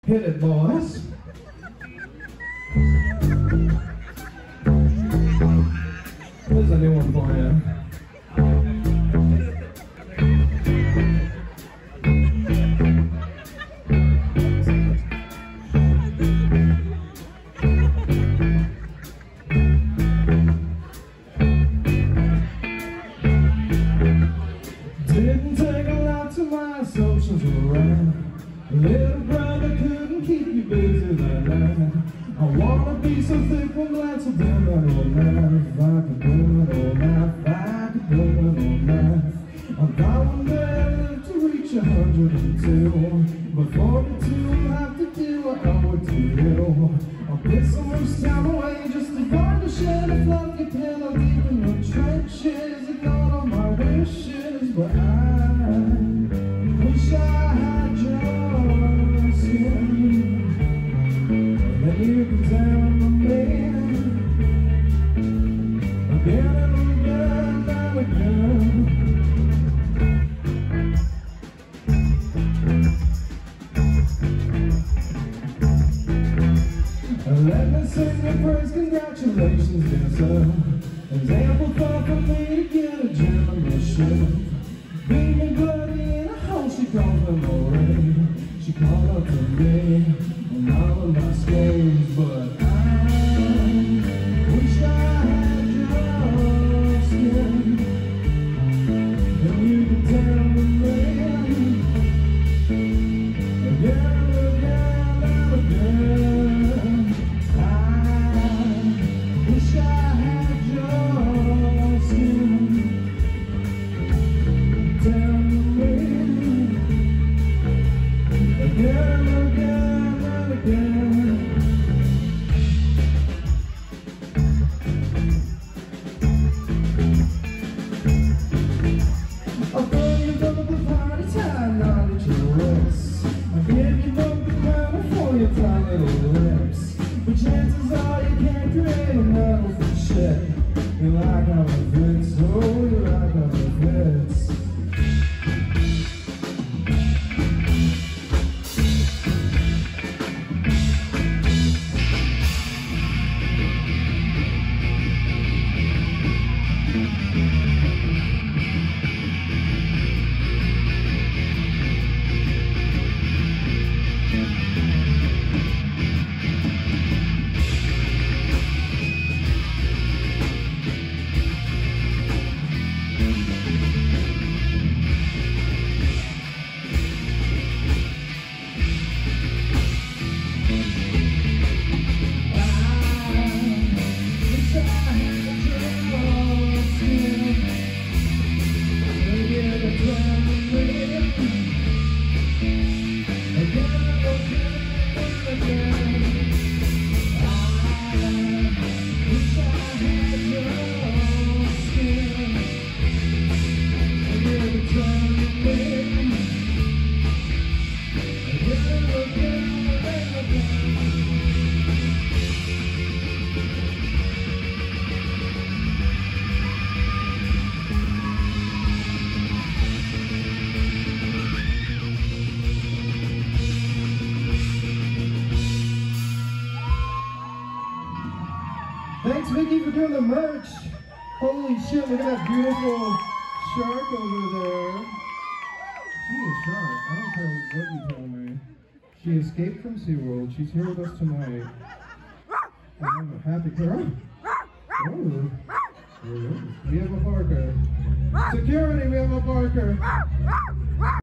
Hit it, boys. Here's a new one for you. Didn't take a lot to my assumptions were right. Little brother couldn't keep you busy that night. I wanna be so thick and glad to do that all night. If I could do it all night, if I could do it all night. I thought one day I'd live to reach 102. But 42 I'll have to do what I would to you. I'll get so much time away just to find a shed of fluffy pillow deep in the trenches. Ignore all my wishes, but I wish I had your skin. Then you can tell me again and again and again. Let me sing your praise, congratulations, dear sir. There's ample thought for me to get a generation. Being bloody in a hole, she calls them already. She called up to me and all of my schemes, but I wish I had your skin. And you can tell me again and again and again. I wish I had your skin. Tell me again and again and again. I'll throw you from the party time, not at your wrist. I'll give you both the crown for your tiny little lips. But chances are you can't create a medal for shit. You like how it fits, oh, you like how it fits. Thanks, Mickey, for doing the merch. Holy shit, look at that beautiful shark over there. She is shark. I don't care what you tell me. She escaped from SeaWorld. She's here with us tonight. I'm a happy girl. Oh. We have a barker. Security, we have a barker.